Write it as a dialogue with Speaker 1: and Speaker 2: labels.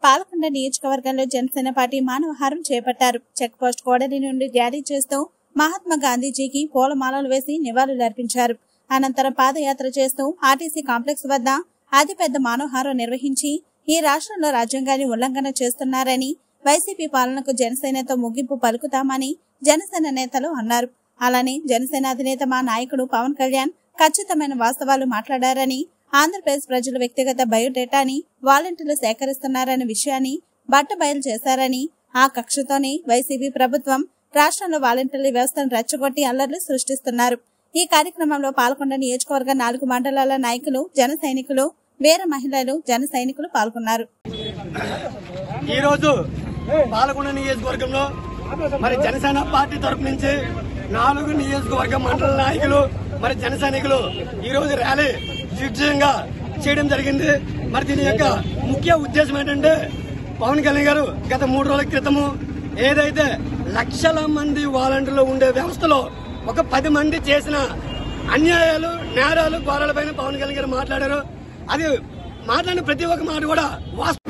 Speaker 1: పాలకొండ నియోజకవర్గంలో జనసేన పార్టీ మానవహారం చేపట్టారు. Check post కోడలి నుండి ర్యాలీ చేస్తూ మహాత్మా గాంధీజీకి పూలమాలలు వేసి నివాళులర్పించారు. అనంతరం పాదయాత్ర చేస్తూ ఆర్టీసీ కాంప్లెక్స్ వద్ద అతిపెద్ద మానవహారం నిర్వహించి ఈ రాష్ట్రంలో రాజ్యాంగాన్ని ఉల్లంఘన చేస్తున్నారని, వైసీపీ పాలనకు జనసేనతో ముగింపు పలుకుతామని జనసేన నేతలు అన్నారు. అలానే జనసేన అధినేత మా నాయకుడు పవన్ కళ్యాణ్ ఖచ్చితమైన వాస్తవాలు మాట్లాడారని, ఆంధ్రప్రదేశ్ ప్రజల వ్యక్తిగత బయోడేటాని వాలంటీర్లు సేకరిస్తున్నారనే విషయాన్ని బట్టబయలు చేశారని, ఆ కక్షతోనే వైసీపీ ప్రభుత్వం రాష్ట్రంలో వాలంటీర్ల వ్యవస్థను రెచ్చగొట్టి అల్లర్లు సృష్టిస్తున్నారు. ఈ కార్యక్రమంలో పాల్గొన్న నియోజకవర్గ 4 మండలాల నాయకులు, జన సైనికులు, వీర మహిళలు, జన సైనికులు పాల్గొన్నారు.
Speaker 2: ఈ రోజు పాల్గొన్న నియోజకవర్గంలో మరి జనసేన పార్టీ తరఫు నుంచి 4 నియోజకవర్గ మండల నాయకులు మరి జన సైనికులు ఈ రోజు ర్యాలీ దిగ్విజయంగా చేయడం జరిగింది. మరి దీని యొక్క ముఖ్య ఉద్దేశం ఏంటంటే, పవన్ కళ్యాణ్ గారు గత 3 రోజుల క్రితము ఏదైతే లక్షల మంది వాలంటీర్లు ఉండే వ్యవస్థలో ఒక 10 మంది చేసిన అన్యాయాలు, నేరాలు, ఘోరాలపైన పవన్ కళ్యాణ్ గారు మాట్లాడారు. అది మాట్లాడిన ప్రతి ఒక్క మాట కూడా